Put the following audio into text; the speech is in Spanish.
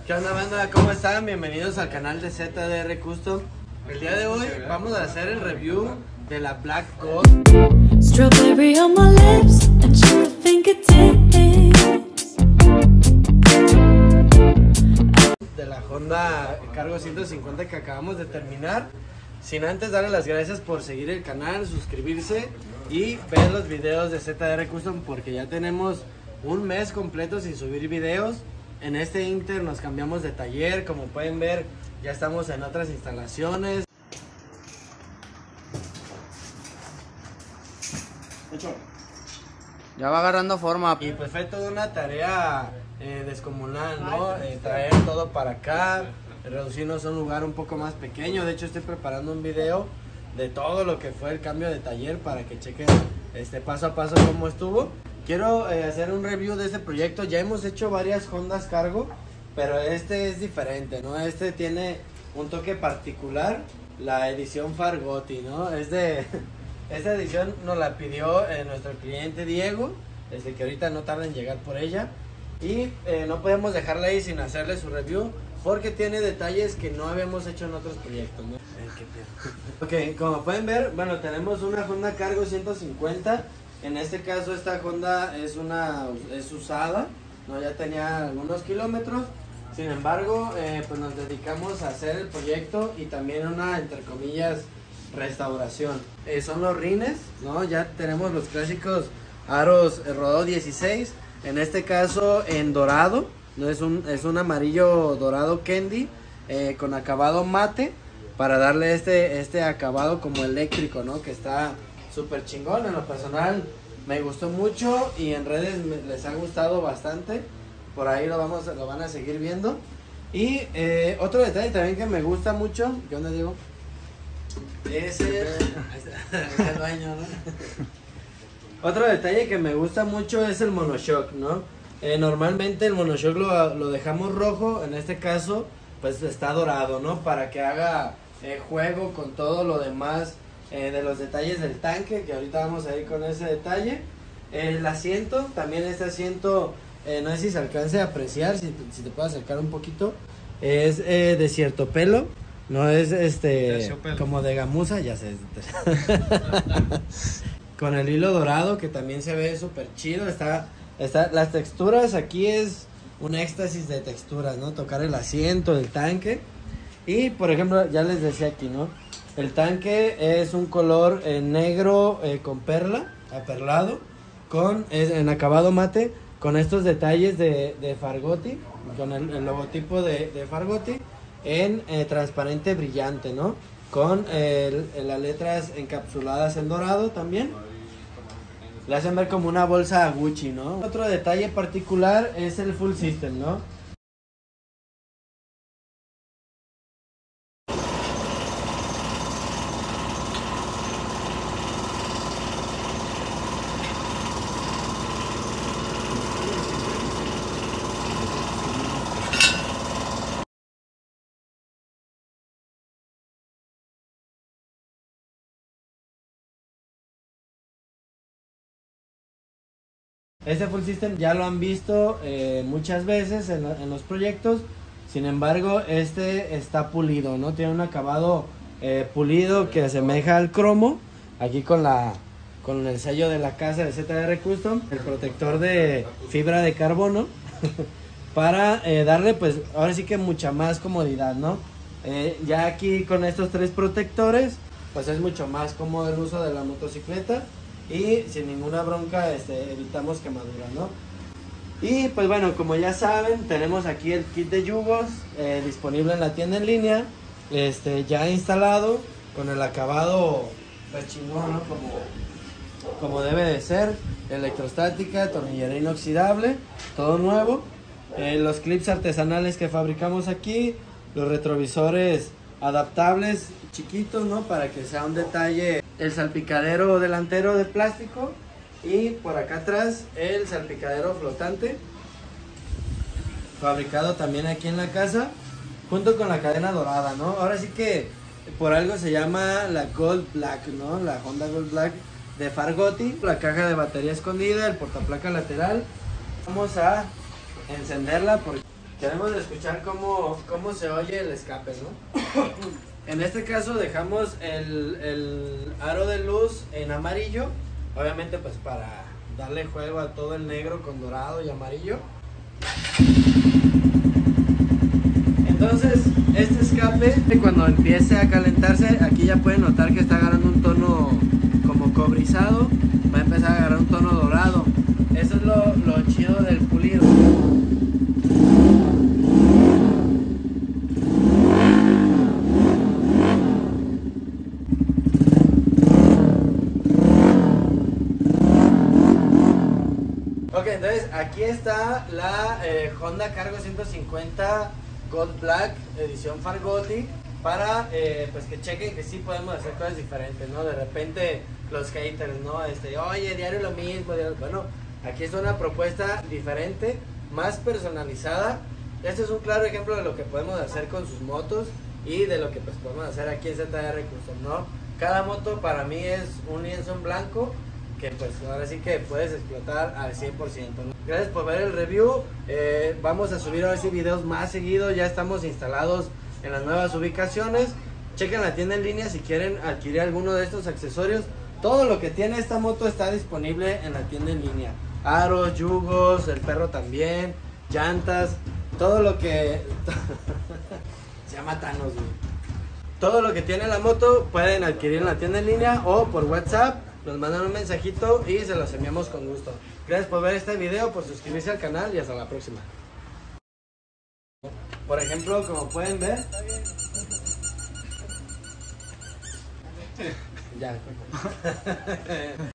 ¿Qué onda, banda? ¿Cómo están? Bienvenidos al canal de ZDR Custom. El día de hoy vamos a hacer el review de la Black Gold. Strawberry on my lips and sugar fingertips. De la Honda Cargo 150 que acabamos de terminar. Sin antes darle las gracias por seguir el canal, suscribirse y ver los videos de ZDR Custom, porque ya tenemos un mes completo sin subir videos. En este inter nos cambiamos de taller, como pueden ver ya estamos en otras instalaciones. Ya va agarrando forma. Y pues fue toda una tarea descomunal, ¿no? Traer todo para acá, reducirnos a un lugar un poco más pequeño. De hecho estoy preparando un video de todo lo que fue el cambio de taller para que chequen paso a paso cómo estuvo. Quiero hacer un review de este proyecto. Ya hemos hecho varias Hondas Cargo, pero este es diferente, ¿no? Este tiene un toque particular, la edición Fargotti, ¿no? Esta edición nos la pidió nuestro cliente Diego, que ahorita no tarda en llegar por ella. Y no podemos dejarla ahí sin hacerle su review, porque tiene detalles que no habíamos hecho en otros proyectos, ¿no? Ok, como pueden ver, bueno, tenemos una Honda Cargo 150. En este caso esta Honda es usada, ¿no? Ya tenía algunos kilómetros. Sin embargo, pues nos dedicamos a hacer el proyecto y también una, entre comillas, restauración. Son los rines, ¿no? Ya tenemos los clásicos aros rodado 16. En este caso en dorado, ¿no? Es un amarillo dorado candy con acabado mate, para darle este acabado como eléctrico, ¿no? Que está súper chingón. En lo personal me gustó mucho y en redes les ha gustado bastante. Por ahí lo van a seguir viendo. Y otro detalle también que me gusta mucho, ¿qué onda, Diego? Es el baño, ¿no? Otro detalle que me gusta mucho es el monoshock, ¿no? Normalmente el monoshock lo dejamos rojo. En este caso pues está dorado, ¿no? Para que haga juego con todo lo demás de los detalles del tanque, que ahorita vamos a ir con ese detalle. El asiento, también este asiento, no sé si se alcance a apreciar, si te puedo acercar un poquito, es de cierto pelo, no es como de gamuza, ya sé. Con el hilo dorado, que también se ve súper chido. Las texturas aquí es un éxtasis de texturas, ¿no? Tocar el asiento, el tanque. Y por ejemplo, ya les decía aquí, ¿no? El tanque es un color negro con perla, aperlado, en acabado mate, con estos detalles de Fargotti, con el logotipo de Fargotti en transparente brillante, ¿no? Con las letras encapsuladas en dorado también. Le hacen ver como una bolsa Gucci, ¿no? Otro detalle particular es el full system, ¿no? Este full system ya lo han visto muchas veces en los proyectos. Sin embargo, este está pulido, ¿no? Tiene un acabado pulido que asemeja al cromo. Aquí con el sello de la casa de ZDR Custom, el protector de fibra de carbono para darle, pues, ahora sí que mucha más comodidad, ¿no? Ya aquí con estos tres protectores, pues es mucho más cómodo el uso de la motocicleta. Y sin ninguna bronca evitamos quemaduras, ¿no? Y pues bueno, como ya saben, tenemos aquí el kit de yugos disponible en la tienda en línea, ya instalado, con el acabado pues chingón, ¿no? Como debe de ser. Electrostática, tornillera inoxidable, todo nuevo. Los clips artesanales que fabricamos aquí, los retrovisores adaptables chiquitos, ¿no? Para que sea un detalle. El salpicadero delantero de plástico y por acá atrás el salpicadero flotante, fabricado también aquí en la casa, junto con la cadena dorada, ¿no? Ahora sí que por algo se llama la Gold Black, ¿no? La Honda Gold Black de Fargotti. La caja de batería escondida, el portaplaca lateral. Vamos a encenderla porque queremos escuchar cómo se oye el escape, ¿no? En este caso dejamos el aro de luz en amarillo, obviamente pues para darle juego a todo el negro con dorado y amarillo. Entonces este escape, cuando empiece a calentarse, aquí ya pueden notar que está agarrando un tono como cobrizado, va a empezar a agarrar un tono dorado. Eso es lo chido del pulido. Ok, entonces aquí está la Honda Cargo 150 Gold Black edición Fargotti, para pues que chequen que sí podemos hacer cosas diferentes, ¿no? De repente los haters, ¿no? Oye, diario lo mismo, bueno, aquí es una propuesta diferente, más personalizada. Este es un claro ejemplo de lo que podemos hacer con sus motos y de lo que pues podemos hacer aquí en ZR Custom, ¿no? Cada moto para mí es un lienzo en blanco que pues ahora sí que puedes explotar al 100%, ¿no? Gracias por ver el review. Vamos a subir ahora sí videos más seguido. Ya estamos instalados en las nuevas ubicaciones. Chequen la tienda en línea si quieren adquirir alguno de estos accesorios. Todo lo que tiene esta moto está disponible en la tienda en línea. Aros, yugos, el perro también, llantas, todo lo que... Se llama Thanos, güey. Todo lo que tiene la moto pueden adquirir en la tienda en línea o por WhatsApp. Nos mandan un mensajito y se los enviamos con gusto. Gracias por ver este video, por suscribirse al canal y hasta la próxima. Por ejemplo, como pueden ver... Ya.